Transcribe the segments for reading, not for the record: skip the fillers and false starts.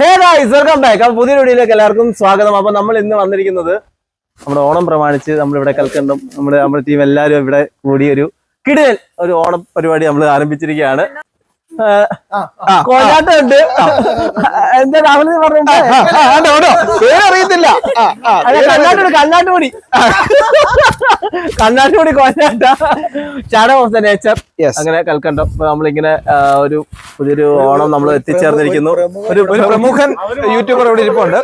Welcome back. അപ്പൊ പുതിയ വീഡിയോയിലേക്ക് എല്ലാവർക്കും സ്വാഗതം. അപ്പൊ നമ്മൾ ഇന്ന് വന്നിരിക്കുന്നത് നമ്മുടെ ഓണം പ്രമാണിച്ച് നമ്മളിവിടെ കൽക്കണ്ടം നമ്മുടെ ടീം എല്ലാവരും ഇവിടെ കൂടി ഒരു കിടിലൻ ഒരു ഓണം പരിപാടി നമ്മൾ ആരംഭിച്ചിരിക്കുകയാണ്. കോലാട്ടുണ്ട്. എന്താ രാവിലെ പേരറിയത്തില്ല. കണ്ണാട്ടുപൊടി കോലാട്ട ഷാഡോ ഓഫ് ദ നേച്ചർ അങ്ങനെ കൽക്കണ്ടം. അപ്പൊ നമ്മളിങ്ങനെ ഒരു പുതിയൊരു ഓണം നമ്മൾ എത്തിച്ചേർന്നിരിക്കുന്നു. ഒരു പ്രമുഖൻ യൂട്യൂബർ ഇവിടെ ഇരിപ്പുണ്ട്.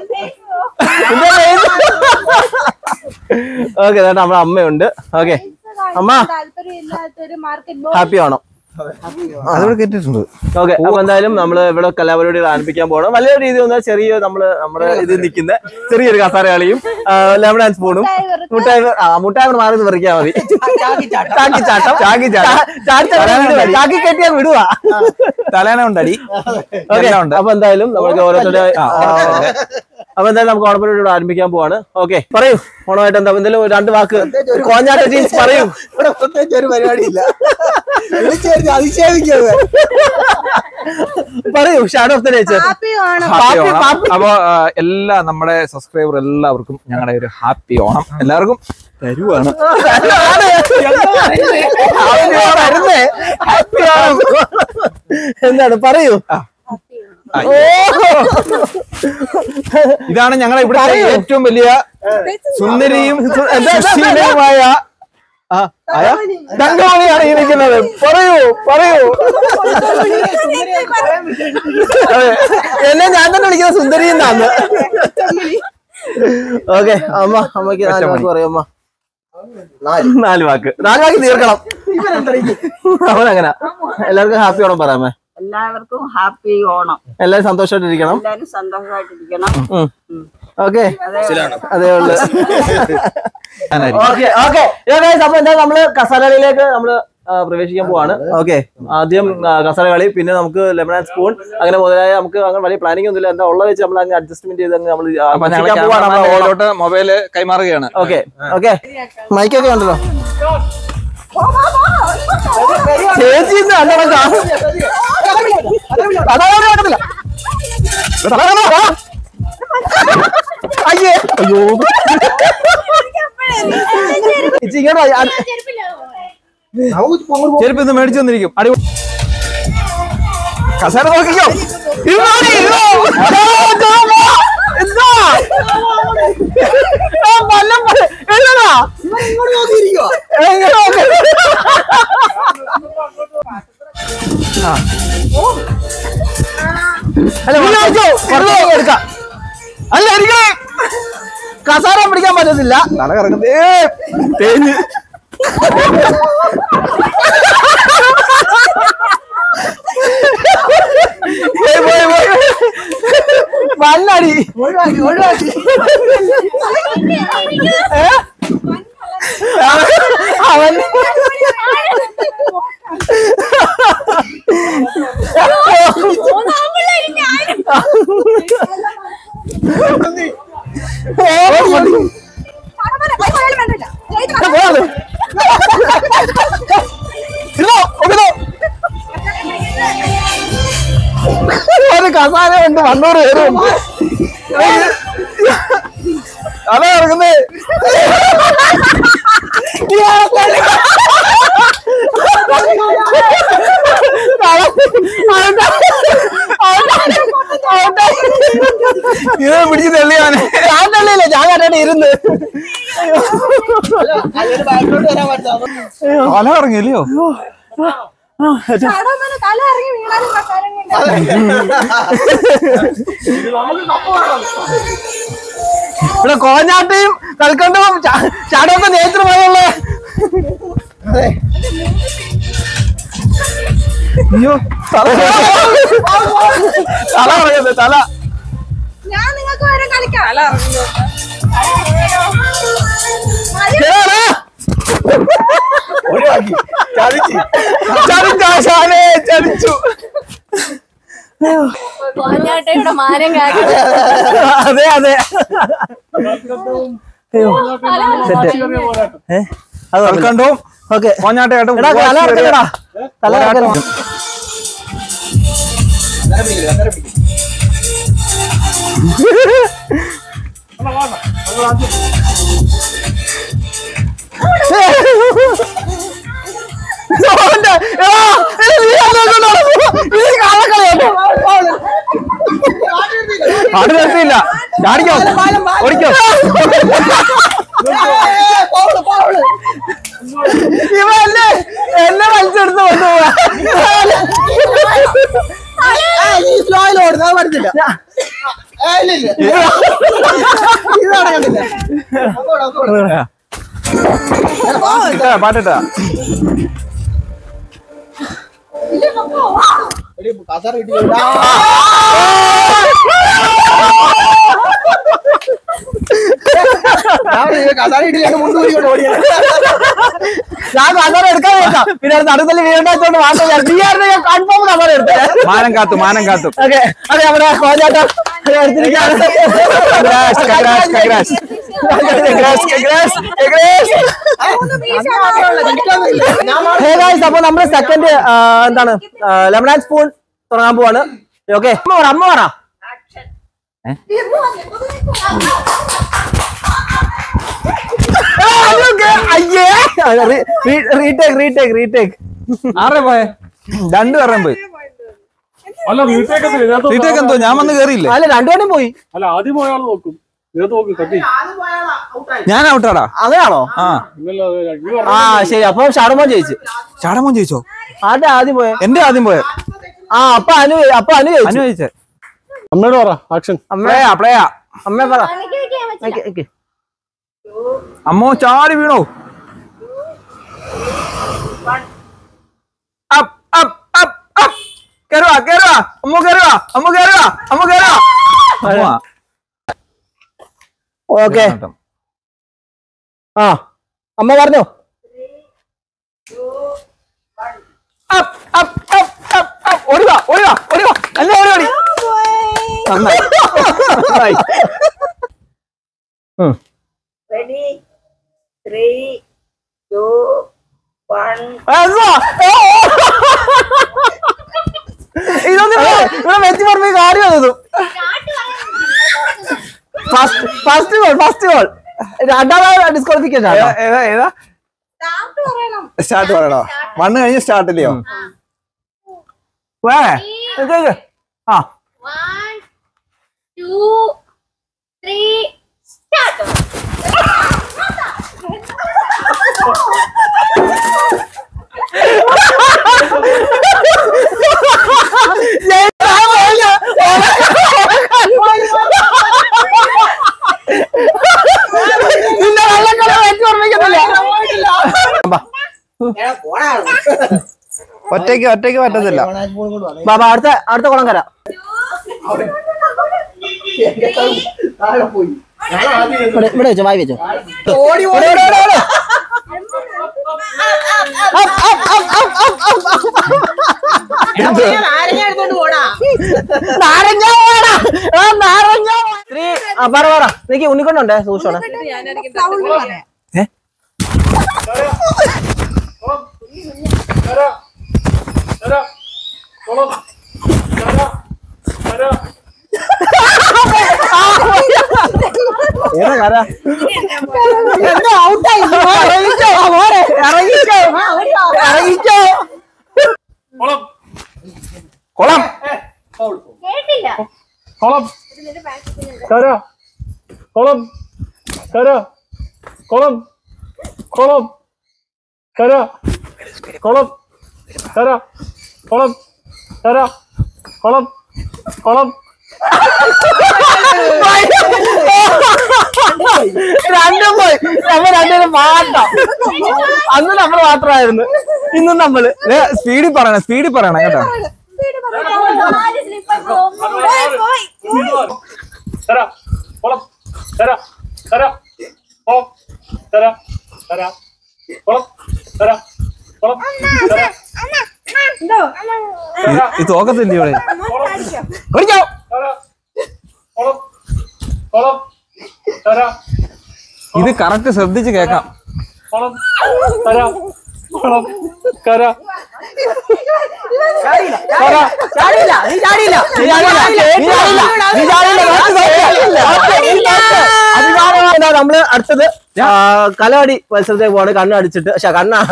ഓക്കെ, നമ്മുടെ അമ്മയുണ്ട്. ഓക്കെ അമ്മ, ഹാപ്പി ഓണം. അതോടെ കേട്ടിട്ടുണ്ട്. ഓക്കെ, അപ്പൊ എന്തായാലും നമ്മള് ഇവിടെ കലാപരിപാടികൾ ആരംഭിക്കാൻ പോകണം. വലിയ രീതി വന്നാൽ ചെറിയ നമ്മുടെ ഇത് നിൽക്കുന്ന ചെറിയൊരു കസാര കളിയും ലെമൺ ആൻഡ് സ്പൂണും മുട്ടായി മാറി പറിക്കാൻ മതി. ചാക്കി കെട്ടിയാൽ വിടുക. തലേന ഉണ്ടടി. അപ്പൊ എന്തായാലും നമുക്ക് ഓരോരുത്തരുടെ അപ്പൊ എന്തായാലും നമുക്ക് ഓണപ്പരിപാടി ആരംഭിക്കാൻ പോവാണ്. ഓക്കെ, പറയൂ ഓണമായിട്ട് എന്താ എന്തെങ്കിലും രണ്ട് വാക്ക് കോഞ്ഞാട്ട ടീംസ് പറയൂ. പ്രത്യേകിച്ച് ഒരു പരിപാടിയില്ല. പറയൂ ഷാഡോ ഓഫ് ദ നേച്ചർ. അപ്പൊ എല്ലാ നമ്മുടെ സബ്സ്ക്രൈബർ എല്ലാവർക്കും ഞങ്ങളുടെ ഒരു ഹാപ്പി ഓണം എല്ലാവർക്കും തരുവാണ്. എന്താണ് പറയൂ. ഇതാണ് ഞങ്ങളെ ഇവിടെ ഏറ്റവും വലിയ സുന്ദരിയും സുശീലയുമായ തങ്കമണിയാണ് ഈ നിൽക്കുന്നത്. പറയൂ എന്നെ ഞാൻ തന്നെ വിളിക്കുന്നത് സുന്ദരി എന്നാണ്. ഓക്കെ, അമ്മക്ക് 4 വാക്ക് പറയൂ. അമ്മ 4 വാക്ക് തീർക്കണം. അവനങ്ങനെ എല്ലാവർക്കും ഹാപ്പി ഓണം പറയാമേ. എല്ലാവർക്കും ഹാപ്പി ഓണം. എല്ലാരും സന്തോഷമായിട്ടിരിക്കണം. ഓക്കെ, അതേ ഉള്ളു. അപ്പൊ എന്താ നമ്മള് കസാരകളിലേക്ക് നമ്മള് പ്രവേശിക്കാൻ പോവാണ്. ഓക്കെ, ആദ്യം കസാര കളി, പിന്നെ നമുക്ക് ലെമൺ ആൻഡ് സ്പൂൺ, അങ്ങനെ മുതലായ നമുക്ക് അങ്ങനെ വലിയ പ്ലാനിംഗ് ഒന്നുമില്ല. എന്താ ഉള്ളത് വെച്ച് നമ്മൾ അങ്ങ് അഡ്ജസ്റ്റ്മെന്റ് ചെയ്ത് നമ്മൾ മൊബൈല് കൈമാറുകയാണ്. ഓക്കെ, മൈക്കൊക്കെ ഉണ്ടല്ലോ. ചേച്ചി അയ്യേ, അയ്യോ ചെരുപ്പ് ഇന്ന് മേടിച്ചു വന്നിരിക്കും. അടിപൊളി കസേര നോക്കിക്കോ. അല്ല, എനിക്ക് കസാര പിടിക്കാൻ പറ്റത്തില്ല. തല കറങ്ങുന്നേ തേഞ്ഞ് വല്ലടി അവൻ കസാര ഉണ്ട് 100 പേരും. അതാ ഇറങ്ങുന്നേ. ഇത് പിടിച്ച് തെള്ളിയാണ്. ഞാൻ തള്ളിയില്ല, ഞാൻ കണ്ടേ ഇരുന്ന്. തല ഇറങ്ങിയല്ലയോ. ഇവിടെ കോഞ്ഞാട്ടയും കൽക്കണ്ടവും ചാടൊക്കെ നേതൃമായുള്ള. അയ്യോ, തല ഇറങ്ങുന്നത്. തല ഞാൻ നിങ്ങൾക്ക് വരെ കളിക്കാം. ചതിച്ചു. കോഞ്ഞാട്ടയുടെ മാനം കാര്യം. അതെ അതെ, അത് കൽക്കണ്ടവും ഓക്കെ കോഞ്ഞാട്ടയായിട്ടും ആട് നിർത്തിയില്ല. ചാടിക്കോ, ഓടിക്കോ. ഇവ എന്നെ വലിച്ചെടുത്ത് കൊണ്ടുപോവാ. പാട്ടിട്ടാ ഞാൻ കസറ എടുക്കാൻ വെച്ചാ പിന്നെ നടുത്തല് വീണ്ടാച്ചോണ്ട് മാത്രം ഞാൻ കൺഫേം കസറ എടുത്തേ. മാനം കാത്തു. ഓക്കെ അതെ നമ്മുടെ കോഞ്ഞാട്ടം അപ്പൊ നമ്മള് സെക്കൻഡ് എന്താണ് ലെമൺ ആൻഡ് സ്പൂൺ തുടങ്ങാൻ പോവാണ്. ഓക്കെ അമ്മ പറ അയ്യേ റീടേക്ക് 6 പോയെ 2 പേരും പോയി. അല്ല റീടേക്ക് എന്തോ ഞാൻ വന്ന് കേറിയില്ലേ? അല്ല രണ്ടുപേരും പോയി. അല്ല ആദ്യം പോയാൾ നോക്കും നോക്കും കട്ടി ഞാൻ ഔട്ടാടാ. അങ്ങനെയാണോ? ഇന്നലെ ആ ശരി. അപ്പൊ ഷാഡമോൻ ജയിച്ചു. ചാടമോൻ ജയിച്ചോ? ആദ്യം പോയെ എന്റെ ആദ്യം പോയെ. അപ്പൊ അനു അനു ജയിച്ചേ. അമ്മയോട് പറ ആക്ഷൻ. പ്ലേയാ അമ്മ പറ. അമ്മോ ചാടി വീണോ? കേറുവാ അമ്മ കേറുവാ. ഓക്കെ ആ അമ്മ പറഞ്ഞോ. ഓടിവാ അല്ല ഓടി. Ready? 3, 2, 1. ഇതൊന്നും ഇവിടെ വെച്ച് പറഞ്ഞ കാര്യമാണത്. ഫസ്റ്റ് ഗോൾ രണ്ടാമത് ഡിസ്ക്വാളിഫിക്കേഷൻ. ഏതാ സ്റ്റാർട്ട് പറയണോ? 1 കഴിഞ്ഞ് സ്റ്റാർട്ട് ഇല്ലയോ? ആ 1, 2, 3, start. ഒറ്റയ്ക്ക് പറ്റത്തില്ല. ബാബാ അടുത്ത കുളം കര. ഇവിടെ വെച്ചോ, വായി വെച്ചോ. പറ നീക്ക് ഉണ്ണിക്കൊണ്ടുണ്ടേ സൂക്ഷിച്ചോടെ. കൊളം കേട്ടില്ല. കൊളം കര കൊളം കര കൊളം കൊളം കര കൊളം കര കൊളം കര കൊളം കൊളം. രണ്ടും പോയി. നമ്മൾ രണ്ടുപേരും മാറ്റാം. അന്ന് നമ്മൾ മാത്രമായിരുന്നു, ഇന്നും നമ്മള്. സ്പീഡിൽ പറയണം കേട്ടോ. കര കൊളം കര കര കൊളം കര കര കൊളം കര കൊളം കര. ഇത് തോക്കത്തില്ല ഇവിടെ. കര കൊളം കൊളം കര ഇത് കറക്റ്റ് ശ്രദ്ധിച്ച് കേക്കാം. കൊളം കര കൊളം കര നമ്മള് അടുത്തത് കലവടി മത്സരത്തേക്ക് പോവാണ്.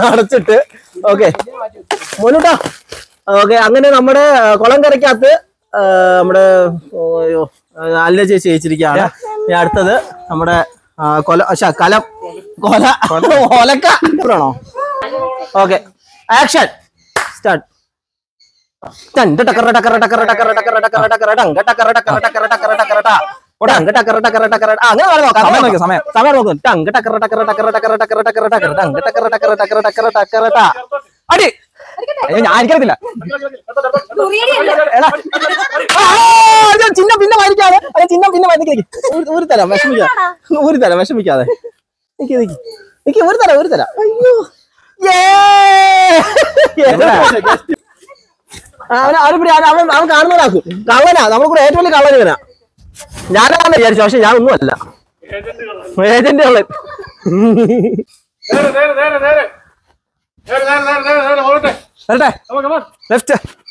കണ്ണടച്ചിട്ട്. ഓക്കെ മുന്നോട്ടാ. ഓക്കെ അങ്ങനെ നമ്മുടെ കുളം കരയ്ക്കകത്ത് നമ്മുടെ അല്ല ചേച്ചി ജയിച്ചിരിക്കുകയാണ്. ഇനി അടുത്തത് നമ്മുടെ കലം ഒലക്കാണോ? Okay, action start. അടി ഞാൻ എനിക്കറിയത്തില്ല. ചിഹ്നം പിന്നെ വായിക്കാതെ, ചിഹ്നം പിന്നെ ഒരു തരാം, വിഷമിക്കാതെ ഒരു തരാം. അയ്യോ അവൻ കാണുന്നതാക്കും. കള്ളനാ, നമ്മളെ ഏറ്റവും വലിയ കള്ളൻ ഇവനാ. ഞാനാണെന്ന് വിചാരിച്ചു, പക്ഷെ ഞാൻ ഒന്നും അല്ല, ഏജന്റ് കള്ളൻ. ലെഫ്റ്റ്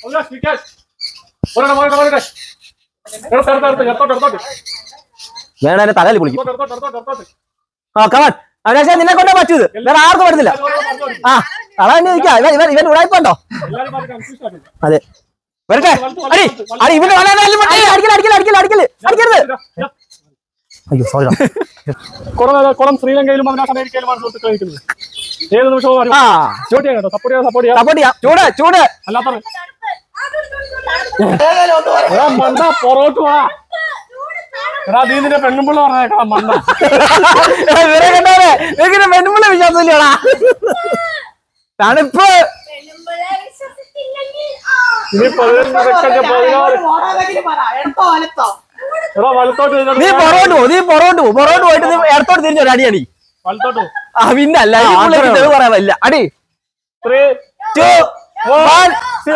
വേണ എന്നെ തലയിൽ കുളിക്കും. ആ കമാൻ, അവനാശ നിന്നെ കൊണ്ടേ പറ്റൂത്, വേറെ ആർക്കും പറ്റത്തില്ല. ആ അതാ ഇവൻ ഉടായിപ്പുണ്ടോ? അതെ, വരട്ടെ. അടി ഇവന് അടിക്കരുത്. അയ്യോ സോറി. കുളം ശ്രീലങ്കയിലും അമേരിക്കയിലുമാണ് സുഹൃത്തുക്കൾ കളിക്കുന്നത്. ഏത് നിമിഷവും സപ്പോർട്ട് ചെയ്യാം. ചൂട് അല്ലാത്ത പൊറോട്ട് വാ. എടാ നീ നിന്റെ പെണ്ണുമ്പിള്ള പറഞ്ഞേക്കണം. മണ്ണ പെണ്ണുമ്പിള്ള വിശ്വാസമില്ലടാ. തണുപ്പ് ഇനി 15 സെക്കൻഡ് 16. എടാ വലത്തോട്ട് നീ പൊറോട്ട് പോയിട്ട് നീ ഇടത്തോട്ട് തിരിഞ്ഞോ അടിയടി. വലത്തോട്ട് പിന്നെ അല്ല പറയാൻ പറ്റില്ല. അടി 3 2 1.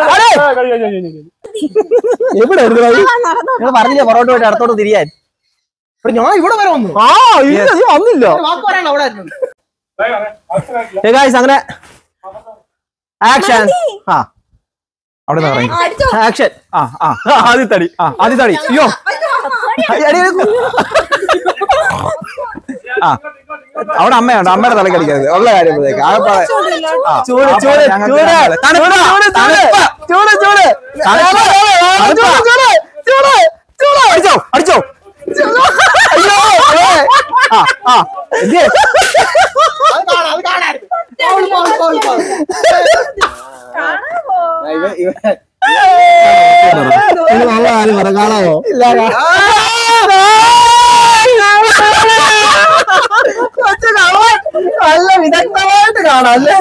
എവിടെ പറഞ്ഞില്ലേ പൊറോട്ട് പോയിട്ട് ഇടത്തോട്ട് തിരിയാൻ? ഞാൻ ഇവിടെ വരെ വന്നു. ആ നീ വന്നില്ല. അങ്ങനെ ആക്ഷൻ. ആ അവിടെ ആക്ഷൻ. ആദ്യത്തടി. അയ്യോ അവിടെ അമ്മയുണ്ട്, അമ്മയുടെ തലക്ക് അടിക്കരുത് ഉള്ള കാര്യം. അടിച്ചോ നല്ല കാര്യം പറ, കാണാമോ? നല്ല വിദഗ്ധമായിട്ട് കാണാം അല്ലേ?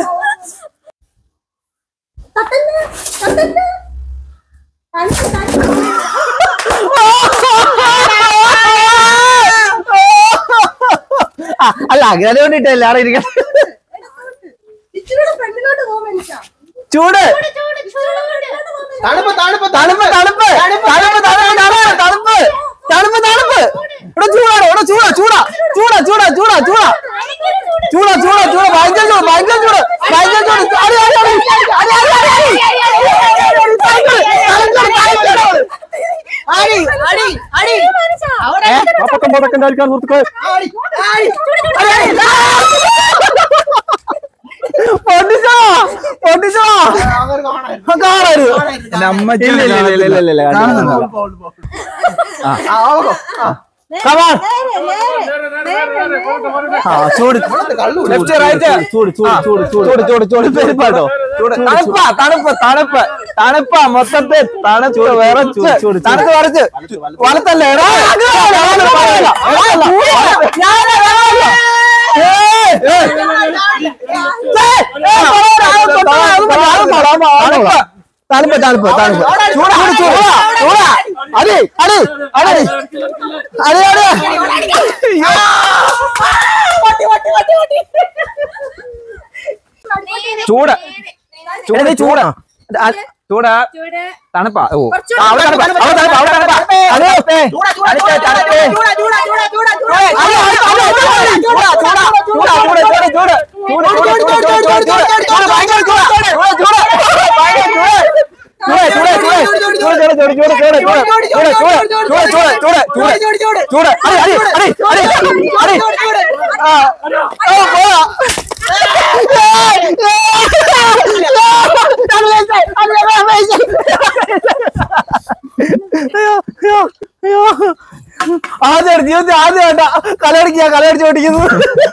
അല്ല അങ്ങനെ വേണ്ടിട്ടല്ലേ അവിടെ ഇരിക്കണം. ചൂട് തണുപ്പ് തണുപ്പ് തണുപ്പ് തണുപ്പ് തണുപ്പ് തണുപ്പ് തണുപ്പ് തണുപ്പ് തണുപ്പ്. ഇവിടെ ചൂടാണ്, ഇവിടെ ചൂടാ ചൂടാ ചൂടാ ചൂടാ ചൂടാ ചൂടാ ചൂടാ ചൂടാ ചൂടാ ഭയങ്കര ചൂട് ഭയങ്കര ചൂട് ഭയങ്കര ചൂട്. അടി അടി അടി അടി അടി അടി അടി പക്കം പതക്കണ്ടായിരിക്കാൻ സുഹൃത്തുക്കളെ. പൊട്ടിച്ചോ പൊട്ടിച്ചോ കാണരുത്. ചൂട് ലെഫ്റ്റ് റൈറ്റ് ചൂട് ചൂട് ചൂട് ചൂട് ചൂട് ചൂട് പെരുപ്പാട്ടോ. തണുപ്പാ തണുപ്പ് തണുപ്പ് തണുപ്പാ മൊത്തത്തിൽ തണുപ്പ് വിറച്ച് തണുപ്പ് വിറച്ച് വലത്തല്ലേ തണുപ്പ് തണുപ്പ് തണുപ്പ് ചൂടാ ചൂടാ ചൂടാ അടി അടി അടി അടി അടി ചൂട് ചൂട് ചൂടാ ചൂടാ തണുപ്പാ. ഓ അവിടെ തണുപ്പാ അവിടെ തണുപ്പാ അവിടെ തണുപ്പാ. ആദ്യമായിട്ട് ജീവിതത്തിൽ ആദ്യമായിട്ടാ കലയടിച്ച് ഓടിക്കുന്നത്.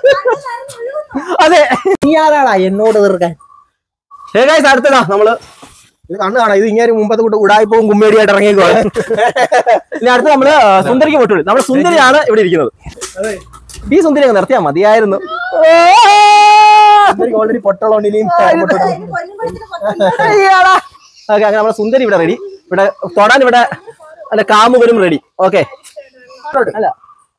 അതെ, നീ ആരാടാ എന്നോട് തീർക്കാൻ? അടുത്തതാ നമ്മള് ഇത് കണ്ണു കാണാം. ഇത് ഇങ്ങനെ മുമ്പത്തെ കൂട്ട് ഉടായിപ്പവും കുമ്മേടിയായിട്ട് ഇറങ്ങിയേക്കുവാണ്. ഇനി അടുത്ത് നമ്മള് സുന്ദരിക്ക് പൊട്ടുള്ളൂ. നമ്മുടെ സുന്ദരിയാണ് ഇവിടെ ഇരിക്കുന്നത്. ഈ സുന്ദരി അങ്ങ് നിർത്തിയാ മതിയായിരുന്നു. ഓൾറെഡി പൊട്ടോളോണ്ട് ഇനിയും ഓക്കെ, അങ്ങനെ നമ്മുടെ സുന്ദരി ഇവിടെ റെഡി. ഇവിടെ തൊടാൻ ഇവിടെ അല്ല കാമുകനും റെഡി. ഓക്കെ, അല്ല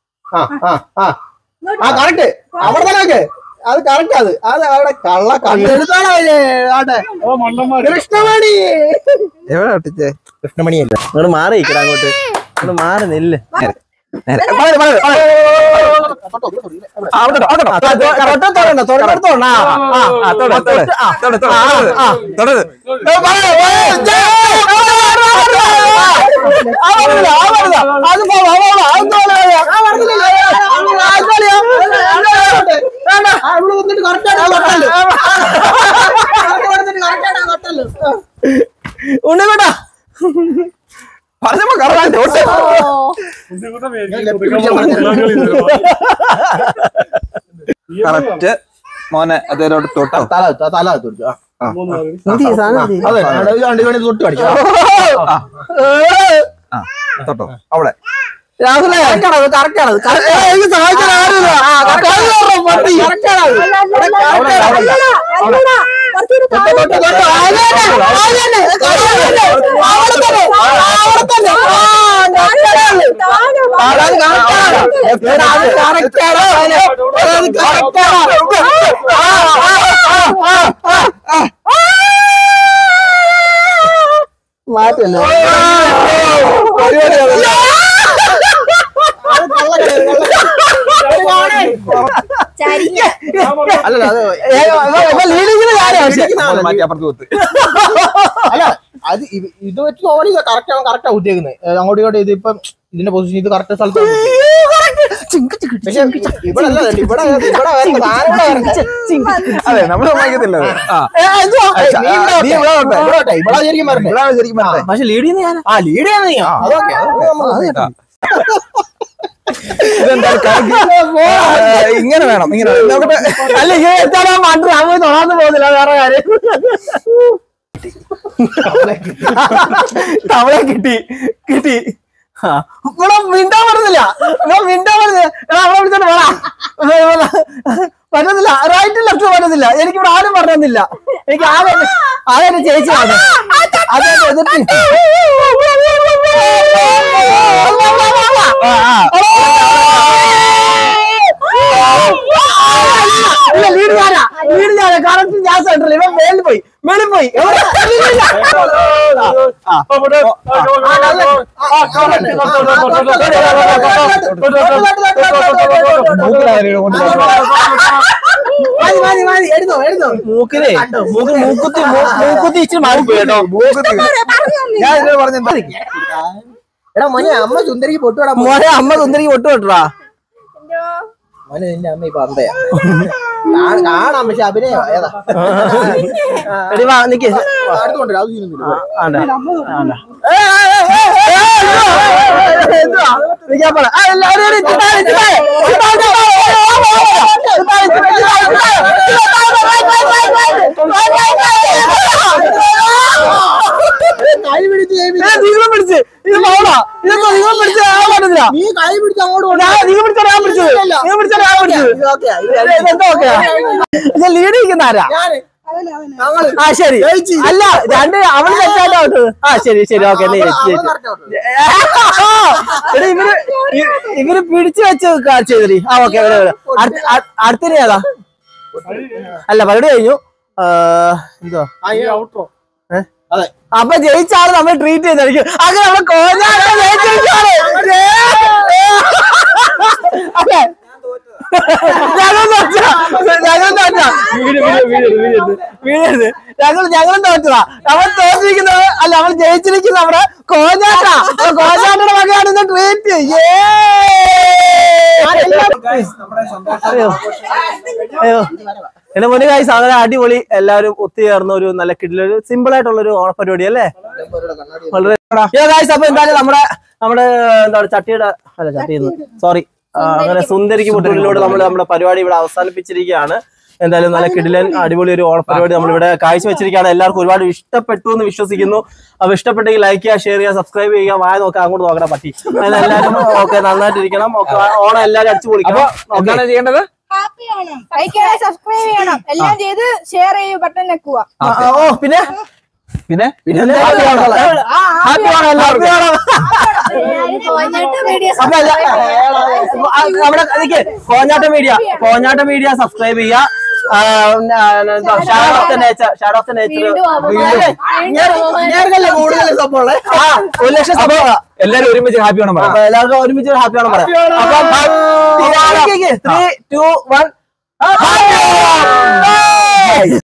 കറക്റ്റ് അവിടെ തന്നെ. അത് കറക്റ്റ്. അത് അവിടെ കള്ള കണ്ണെടുത്താണോ? കൃഷ്ണമണി എവിടെ ഒട്ടിച്ചേ? കൃഷ്ണമണിയല്ല. അങ്ങോട്ട് മാറി ഇക്കട, അങ്ങോട്ട് മാറി നെല്ല്. ഉണ്ണിക്കോട്ടാ പറഞ്ഞപ്പോ കറക്റ്റ് മോനെ അതേലോട്ട് തൊട്ടോ. തല തൊട്ട് തൊട്ടോ അവിടെ. രാഹുലേ കറക്റ്റാണ്. മാറ്റല്ലോ. അല്ല അത് ഇത് വെച്ച് നോക്കി കറക്റ്റാ ഊറ്റിയേക്കുന്നത്. അങ്ങോട്ടും ഇങ്ങോട്ടും ഇതിപ്പം ഇതിന്റെ പൊസിഷൻ ഇത് കറക്റ്റ് സ്ഥലത്ത്. ഇവിടെ അതെ, നമ്മള് സമ്മതിക്കത്തില്ല. പക്ഷെ ലീഡ് ചെയ്യുന്ന ഞാൻ. ലീഡ് ചെയ്യാൻ അതൊക്കെ ഇങ്ങനെ വേണം, ഇങ്ങനെ അല്ല മാത്രം അവൻ തൊടാന്ന് പോകുന്നില്ല. വേറെ കാര്യം തവളെ കിട്ടി. ഇവിടെ മിണ്ടാൻ പറ്റുന്നില്ല. അവളെ വിളിച്ചോണ്ട് വേണം. പറ്റുന്നില്ല. റൈറ്റ് ലെഫ്റ്റ് പറ്റുന്നില്ല. എനിക്കിവിടെ ആരും പറഞ്ഞില്ല. എനിക്ക് ആരെ ചേച്ചിയാണ്. അതെ, ലീഡ് ഞാനാ കറക്റ്റ്. ഞാൻ സെന്ററിൽ ഇവൻ മേളിൽ പോയി. മൂക്കിനെ മൂക്കുത്തി ഇച്ചിരി മാറിപ്പോയി കേട്ടോ. ഞാൻ ഇതിൽ പറഞ്ഞെന്താ? എടാ മോനെ, അമ്മ സുന്ദരിക്ക് പൊട്ടുവിടാ. മോനെ, അമ്മ സുന്ദരിക്ക് പൊട്ടുവിട്ടാ. മോനെ, നിന്റെ അമ്മ ഇപ്പൊ അമ്പയാ കാണാം. പക്ഷെ അഭിനയം ഏതാ? നിക്ക് അടുത്തുണ്ട്. അത് കൈ പിടിച്ച് പിടിച്ച് ഇത് പോടാ. ഇതൊക്കെ നിങ്ങൾ പിടിച്ച പറ്റത്തില്ല. നീ കൈ പിടിച്ച് അങ്ങോട്ട് ലീഡ് ചെയ്യുന്ന ആരാ? ആ ശരി. അല്ല, രണ്ട് അവള് തെറ്റായിട്ട്. ആ ശരി ഓക്കെ. ഇവര് പിടിച്ചു വെച്ച് ചെയ്തടി. ആ ഓക്കെ. അടുത്തിന് ഏതാ? അല്ല, പരിപാടി കഴിഞ്ഞു. എന്തോ അപ്പൊ ജയിച്ചാണ് നമ്മൾ ട്രീറ്റ് ചെയ്തായിരിക്കും. അങ്ങനെ നമ്മളെ കോഞ്ഞാണ് ജയിച്ചിരിക്കാണ്. അതെ, ഞങ്ങളും തോറ്റതാ. നമ്മൾ തോറ്റിരിക്കുന്നത് അല്ല, നമ്മൾ ജയിച്ചിരിക്കുന്നത് നമ്മുടെ കോഞ്ഞാട്ടാ. കോഞ്ഞാട്ടയുടെ വകയാണ് ഇന്ന് ട്രീറ്റ്. അയ്യോ എന്റെ മുന്നേ ഗൈസ് അങ്ങനെ അടിപൊളി എല്ലാവരും ഒത്തുചേർന്ന ഒരു നല്ല കിടിലൊരു സിമ്പിൾ ആയിട്ടുള്ള ഒരു ഓണപരിപാടി അല്ലേ? വളരെ ഗൈസ്. അപ്പൊ എന്തായാലും നമ്മുടെ എന്താണ് ചട്ടിയുടെ സോറി അങ്ങനെ സുന്ദരിക്ക് മുട്ടൂരിലൂടെ നമ്മുടെ പരിപാടി ഇവിടെ അവസാനിപ്പിച്ചിരിക്കുകയാണ്. എന്തായാലും നല്ല കിടിലൻ അടിപൊളി ഒരു ഓണപരിപാടി നമ്മളിവിടെ കാഴ്ചവെച്ചിരിക്കുകയാണ്. എല്ലാവർക്കും ഒരുപാട് ഇഷ്ടപ്പെട്ടു എന്ന് വിശ്വസിക്കുന്നു. അപ്പൊ ഇഷ്ടപ്പെട്ടെങ്കിൽ ലൈക്ക് ചെയ്യുക, ഷെയർ ചെയ്യുക, സബ്സ്ക്രൈബ് ചെയ്യുക, വായ നോക്കാം, അങ്ങോട്ട് നോക്കണം പറ്റി. എല്ലാവരും ഓക്കെ നന്നായിട്ടിരിക്കണം. ഓണം എല്ലാവരും അടിച്ചു പൊളിക്കണം. എന്താണ് ചെയ്യേണ്ടത്? ലൈക്ക് ചെയ്യണം, സബ്സ്ക്രൈബ് ചെയ്യണം, എല്ലാം ചെയ്ത് ഷെയർ ചെയ്യൂ, ബട്ടൺ നെക്കുക. ഓ പിന്നെ കോഞ്ഞാട്ട മീഡിയ സബ്സ്ക്രൈബ് ചെയ്യുക. ഷാഡോ ഓഫ് ദ നേച്ചർ കൂടുതൽ സംഭവം 1 ലക്ഷം സംഭവം. എല്ലാരും ഒരുമിച്ച് ഹാപ്പി ഓണം പറയാം. എല്ലാവർക്കും ഒരുമിച്ച് ഹാപ്പി ഓണം പറയാം. അപ്പം 3, 2, 1